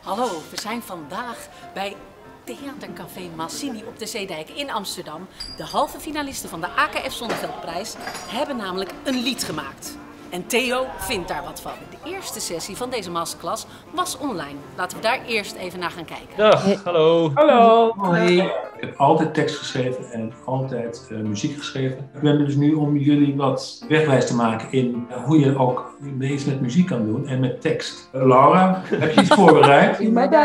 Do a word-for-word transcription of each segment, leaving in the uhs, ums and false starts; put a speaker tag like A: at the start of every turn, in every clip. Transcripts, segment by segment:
A: Hallo, we zijn vandaag bij Theatercafé Massini op de Zeedijk in Amsterdam. De halve finalisten van de A K F Zonneveldprijs hebben namelijk een lied gemaakt. En Theo vindt daar wat van. De eerste sessie van deze masterclass was online. Laten we daar eerst even naar gaan kijken.
B: Dag, hallo.
C: Hallo.
D: Hoi. Ik heb altijd tekst geschreven en altijd uh, muziek geschreven. Ik ben er dus nu om jullie wat wegwijs te maken in uh, hoe je ook iets met muziek kan doen en met tekst. Uh, Laura, heb je iets voorbereid?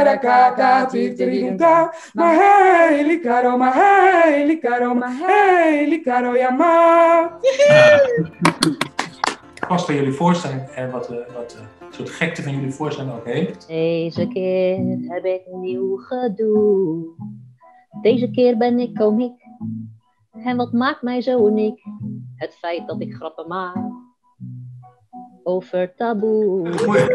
C: Maar hey, Licaro, maar hey, Licaro, maar hey, Licaro, ja maar.
D: Past bij jullie voorstelling en wat, uh, wat uh, soort gekte van jullie voorstelling ook heeft.
E: Deze keer heb ik een nieuw gedoe. Deze keer ben ik komiek. En wat maakt mij zo uniek? Het feit dat ik grappen maak over taboe.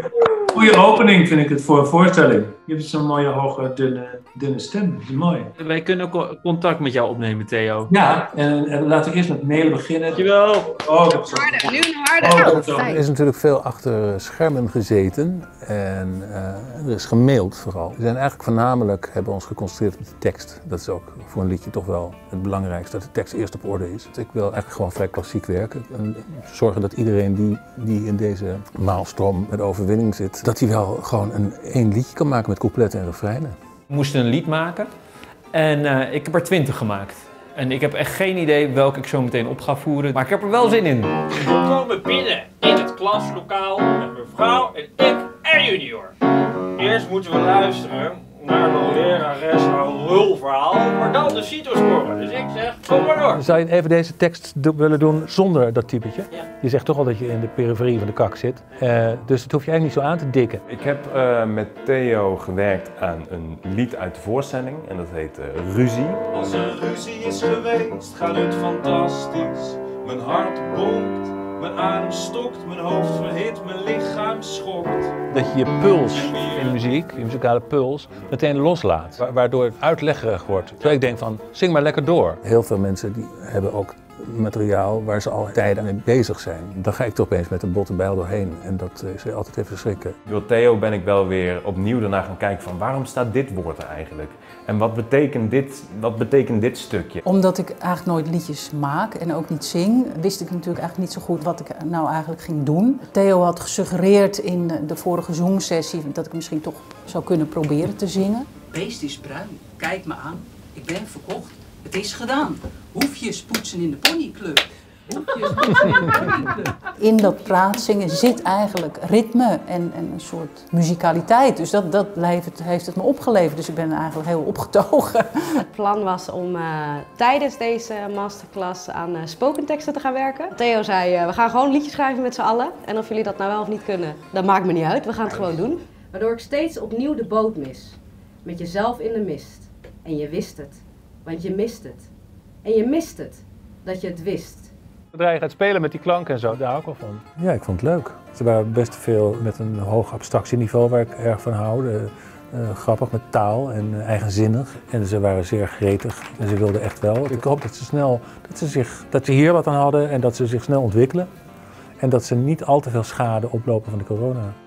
D: Goeie opening vind ik het voor een voorstelling. Je hebt zo'n mooie, hoge, dunne, dunne stem. Dat is mooi.
B: Wij kunnen ook contact met jou opnemen, Theo.
D: Ja, en, en laten we eerst met mailen beginnen.
B: Dankjewel.
D: Oh, ik heb zo.
F: Harder, nu een harder.
D: Oh,
G: er is natuurlijk veel achter schermen gezeten en uh, er is gemaild vooral. We zijn eigenlijk voornamelijk, hebben we ons geconcentreerd op de tekst. Dat is ook voor een liedje toch wel het belangrijkste, dat de tekst eerst op orde is. Ik wil eigenlijk gewoon vrij klassiek werken en zorgen dat iedereen die, die in deze maalstroom met overwinning zit, dat hij wel gewoon een één liedje kan maken met coupletten en refreinen.
B: We moesten een lied maken en uh, ik heb er twintig gemaakt. En ik heb echt geen idee welke ik zo meteen op ga voeren, maar ik heb er wel zin in.
H: We komen binnen in het klaslokaal met mevrouw en ik en junior. Eerst moeten we luisteren naar de lerares haar lulverhaal, maar dan de CITO-score. Dus ik zeg, kom maar door.
I: Zou je even deze tekst do- willen doen zonder dat typetje?
H: Ja.
I: Je zegt toch al dat je in de periferie van de kak zit, uh, dus dat hoef je eigenlijk niet zo aan te dikken.
J: Ik heb uh, met Theo gewerkt aan een lied uit de voorstelling en dat heet uh, Ruzie.
K: Als er ruzie is geweest, gaat het fantastisch. Mijn hart bonkt, mijn adem stokt, mijn hoofd verhit, mijn lichaam schokt.
I: Dat je je puls in muziek, je muzikale puls, meteen loslaat, wa- waardoor het uitleggerig wordt. Terwijl ik denk van, zing maar lekker door.
G: Heel veel mensen die hebben ook materiaal waar ze al tijden mee bezig zijn. Dan ga ik toch opeens met een botte bijl doorheen en dat is altijd even schrikken.
J: Door Theo ben ik wel weer opnieuw daarna gaan kijken van waarom staat dit woord er eigenlijk? En wat betekent dit, wat betekent dit stukje?
L: Omdat ik eigenlijk nooit liedjes maak en ook niet zing, wist ik natuurlijk eigenlijk niet zo goed wat ik nou eigenlijk ging doen. Theo had gesuggereerd in de vorige zoomsessie dat ik misschien toch zou kunnen proberen te zingen.
A: Beest is bruin, kijk me aan, ik ben verkocht, het is gedaan. Hoefjes poetsen in de ponyclub. Hoefjes poetsen in de ponyclub.
L: In dat praatzingen zit eigenlijk ritme en, en een soort muzikaliteit. Dus dat, dat heeft, heeft het me opgeleverd. Dus ik ben eigenlijk heel opgetogen.
M: Het plan was om uh, tijdens deze masterclass aan uh, spokenteksten te gaan werken. Theo zei, uh, we gaan gewoon liedjes schrijven met z'n allen. En of jullie dat nou wel of niet kunnen, dat maakt me niet uit. We gaan het gewoon doen. Waardoor ik steeds opnieuw de boot mis. Met jezelf in de mist. En je wist het. Want je mist het. En je mist het. Dat je het wist.
I: Zodra je gaat spelen met die klanken en zo, daar hou ik wel van.
G: Ja, ik vond het leuk. Ze waren best veel met een hoog abstractieniveau waar ik erg van hou. Uh, uh, grappig met taal en uh, eigenzinnig. En ze waren zeer gretig en ze wilden echt wel. Ik hoop dat ze snel, dat ze, zich, dat ze hier wat aan hadden en dat ze zich snel ontwikkelen. En dat ze niet al te veel schade oplopen van de corona.